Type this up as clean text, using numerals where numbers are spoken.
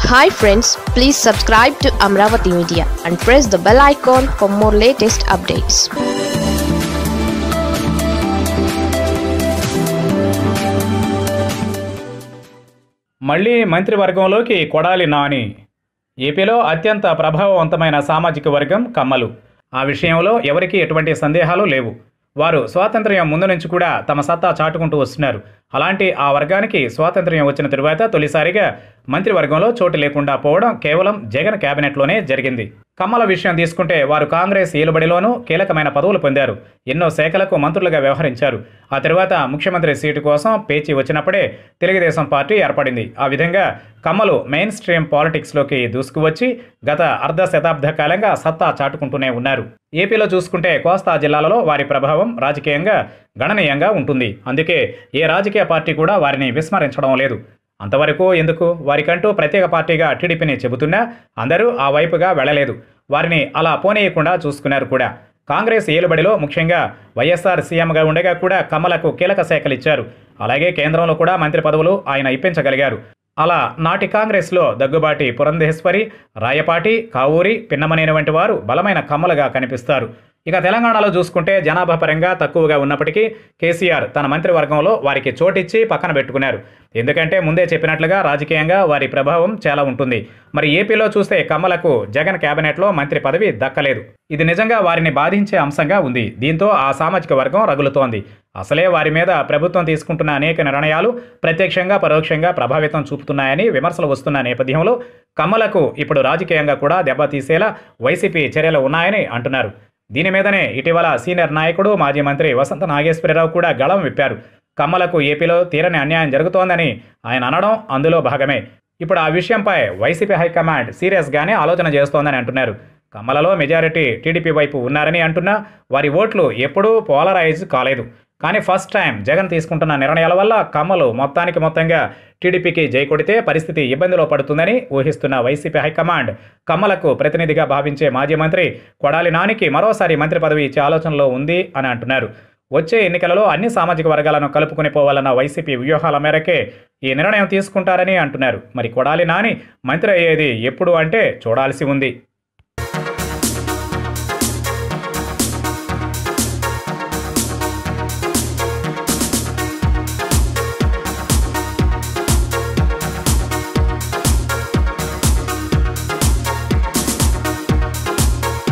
Hi friends, please subscribe to Amaravathi Media and press the bell icon for more latest updates. మళ్ళీ మంత్రివర్గంలోకి కొడాలి నాని. ఏపీలో అత్యంత ప్రభావవంతమైన సామాజిక వర్గం కమ్మలు. ఆ విషయంలో ఎవరికీ ఎటువంటి సందేహాలు లేవు. వారు స్వాతంత్ర్యం ముందు నుంచి కూడా తమ సత్తా చాటుకుంటూ వస్తున్నారు. అలాంటి ఆ వర్గానికి స్వాతంత్ర్యం వచ్చిన తరువాత తొలిసారిగా మంత్రివర్గంలో చోటు లేకుండా పోవడం కేవలం జగన్ కేబినెట్లోనే జరిగింది. కమ్మల విషయం తీసుకుంటే వారు కాంగ్రెస్ ఏలుబడిలోనూ కీలకమైన పదవులు పొందారు. ఎన్నో శాఖలకు మంత్రులుగా వ్యవహరించారు. ఆ తరువాత ముఖ్యమంత్రి సీటు కోసం పేచీ వచ్చినప్పుడే తెలుగుదేశం పార్టీ ఏర్పడింది. ఆ విధంగా కమ్మలు మెయిన్ స్ట్రీమ్ పాలిటిక్స్లోకి దూసుకువచ్చి గత అర్ధ శతాబ్ద కాలంగా సత్తా చాటుకుంటూనే ఉన్నారు. ఏపీలో చూసుకుంటే కోస్తా జిల్లాలలో వారి ప్రభావం రాజకీయంగా గణనీయంగా ఉంటుంది. అందుకే ఏ రాజకీయ పార్టీ కూడా వారిని విస్మరించడం లేదు. అంతవరకు ఎందుకు, వారికంటూ ప్రత్యేక పార్టీగా టీడీపీని చెబుతున్నా అందరూ ఆ వైపుగా వెళ్లలేదు. వారిని అలా పోనీయకుండా చూసుకున్నారు కూడా. కాంగ్రెస్ ఏలుబడిలో ముఖ్యంగా వైఎస్ఆర్ సీఎంగా ఉండగా కూడా కమ్మలకు కీలక శాఖలు ఇచ్చారు. అలాగే కేంద్రంలో కూడా మంత్రి పదవులు ఆయన ఇప్పించగలిగారు. అలా నాటి కాంగ్రెస్లో దగ్గుబాటి పురంధేశ్వరి, రాయపాటి, కావూరి, పిన్నమనేని వంటి వారు బలమైన కమ్మలుగా కనిపిస్తారు. ఇక తెలంగాణలో చూసుకుంటే జనాభా పరంగా తక్కువగా ఉన్నప్పటికీ కేసీఆర్ తన మంత్రివర్గంలో వారికి చోటిచ్చి పక్కన పెట్టుకున్నారు. ఎందుకంటే ముందే చెప్పినట్లుగా రాజకీయంగా వారి ప్రభావం చాలా ఉంటుంది. మరి ఏపీలో చూస్తే కమ్మలకు జగన్ కేబినెట్లో మంత్రి పదవి దక్కలేదు. ఇది నిజంగా వారిని బాధించే అంశంగా ఉంది. దీంతో ఆ సామాజిక వర్గం రగులుతోంది. అసలే వారి మీద ప్రభుత్వం తీసుకుంటున్న అనేక నిర్ణయాలు ప్రత్యక్షంగా పరోక్షంగా ప్రభావితం చూపుతున్నాయని విమర్శలు వస్తున్న నేపథ్యంలో కమ్మలకు ఇప్పుడు రాజకీయంగా కూడా దెబ్బతీసేలా వైసీపీ చర్యలు ఉన్నాయని అంటున్నారు. దీని మీదనే ఇటీవల సీనియర్ నాయకుడు మాజీ మంత్రి వసంత నాగేశ్వరరావు కూడా గళం విప్పారు. కమ్మలకు ఏపీలో తీరని అన్యాయం జరుగుతోందని ఆయన అనడం అందులో భాగమే. ఇప్పుడు ఆ విషయంపై వైసీపీ హైకమాండ్ సీరియస్గానే ఆలోచన చేస్తోందని అంటున్నారు. కమ్మలలో మెజారిటీ టీడీపీ వైపు ఉన్నారని అంటున్నా వారి ఓట్లు ఎప్పుడూ పోలరైజ్ కాలేదు. కానీ ఫస్ట్ టైం జగన్ తీసుకుంటున్న నిర్ణయాల వల్ల కమ్మలు మొత్తంగా టీడీపీకి జై కొడితే పరిస్థితి ఇబ్బందిలో పడుతుందని ఊహిస్తున్న వైసీపీ హైకమాండ్ కమ్మలకు ప్రతినిధిగా భావించే మాజీ మంత్రి కొడాలి నానికి మరోసారి మంత్రి పదవి ఇచ్చే ఆలోచనలో ఉంది అని అంటున్నారు. వచ్చే ఎన్నికలలో అన్ని సామాజిక వర్గాలను కలుపుకుని పోవాలన్న వైసీపీ వ్యూహాల మేరకే ఈ నిర్ణయం తీసుకుంటారని అంటున్నారు. మరి కొడాలి నాని మంత్రి అయ్యేది ఎప్పుడు అంటే చూడాల్సి ఉంది.